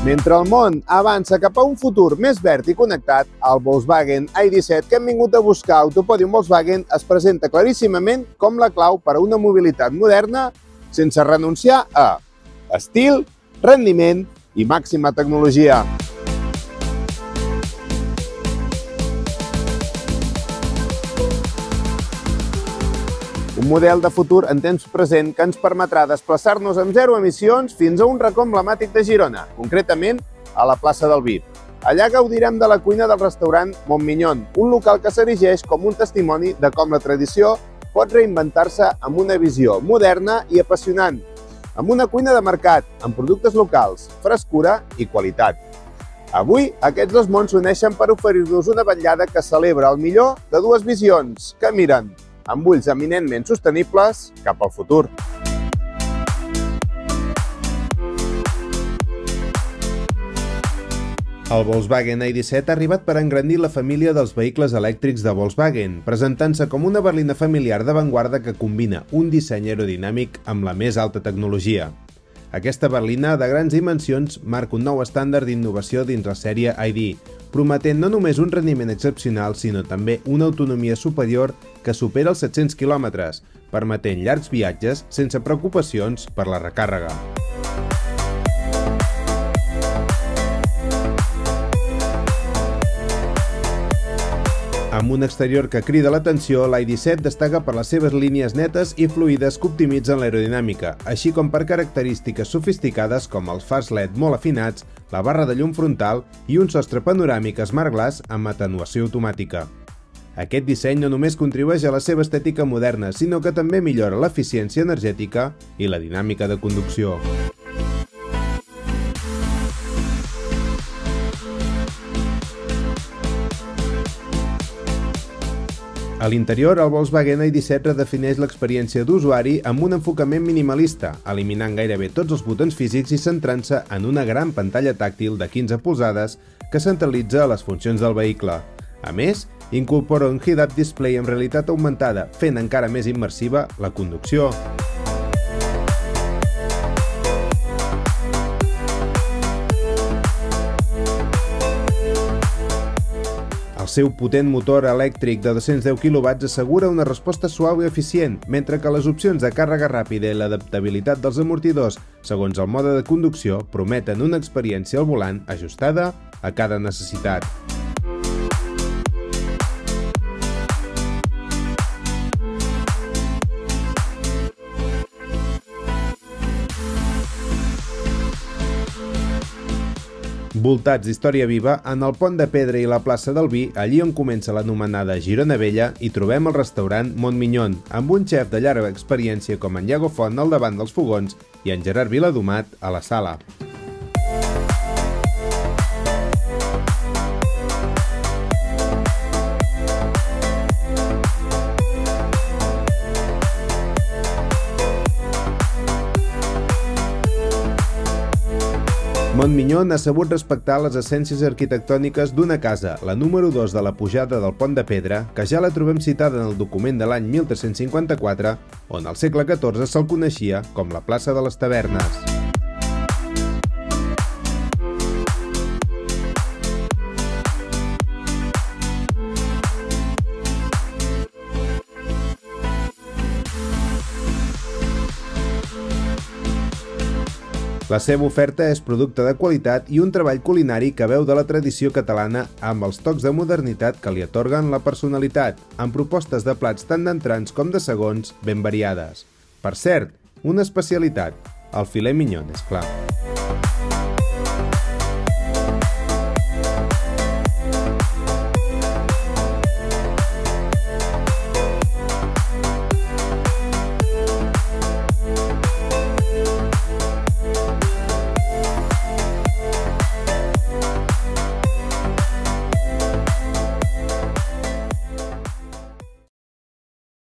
Mentre el món avança cap a un futur més verd i connectat, el Volkswagen ID7 que hem vingut a buscar a Autopòdium Volkswagen es presenta claríssimament com la clau per a una mobilitat moderna sense renunciar a estil, rendiment i màxima tecnologia. Un model de futur en temps present que ens permetrà desplaçar-nos amb zero emissions fins a un racó emblemàtic de Girona, concretament a la plaça del Vi. Allà gaudirem de la cuina del restaurant Montmignon, un local que s'erigeix com un testimoni de com la tradició pot reinventar-se amb una visió moderna i apassionant, amb una cuina de mercat, amb productes locals, frescura i qualitat. Avui, aquests dos mons s'uneixen per oferir-nos una vetllada que celebra el millor de dues visions que miren amb ulls eminentment sostenibles cap al futur. El Volkswagen ID7 ha arribat per engrandir la família dels vehicles elèctrics de Volkswagen, presentant-se com una berlina familiar d'avantguarda que combina un disseny aerodinàmic amb la més alta tecnologia. Aquesta berlina de grans dimensions marca un nou estàndard d'innovació dins la sèrie ID, prometent no només un rendiment excepcional, sinó també una autonomia superior que supera els 700 km, permetent llargs viatges sense preocupacions per la recàrrega. Amb un exterior que crida l'atenció, l'ID7 destaca per les seves línies netes i fluides que optimitzen l'aerodinàmica, així com per característiques sofisticades com els fars LED molt afinats, la barra de llum frontal i un sostre panoràmic Smart Glass amb atenuació automàtica. Aquest disseny no només contribueix a la seva estètica moderna, sinó que també millora l'eficiència energètica i la dinàmica de conducció. A l'interior, el Volkswagen ID7 redefineix l'experiència d'usuari amb un enfocament minimalista, eliminant gairebé tots els botons físics i centrant-se en una gran pantalla tàctil de 15 polzades que centralitza les funcions del vehicle. A més, incorpora un head-up display amb realitat augmentada, fent encara més immersiva la conducció. El seu potent motor elèctric de 210 kW assegura una resposta suau i eficient, mentre que les opcions de càrrega ràpida i l'adaptabilitat dels amortidors, segons el mode de conducció, prometen una experiència al volant ajustada a cada necessitat. Voltats d'història viva, en el Pont de Pedra i la plaça del Vi, allí on comença l'anomenada Girona Vella, hi trobem el restaurant Montmignon, amb un xef de llarga experiència com en Iago Font al davant dels fogons i en Gerard Viladomat a la sala. Montmignon ha sabut respectar les essències arquitectòniques d'una casa, la número 2 de la pujada del Pont de Pedra, que ja la trobem citada en el document de l'any 1354, on al segle XIV se'l coneixia com la plaça de les Tavernes. La seva oferta és producte de qualitat i un treball culinari que beu de la tradició catalana amb els tocs de modernitat que li atorguen la personalitat, amb propostes de plats tant d'entrants com de segons ben variades. Per cert, una especialitat, el filet mignon, és clar.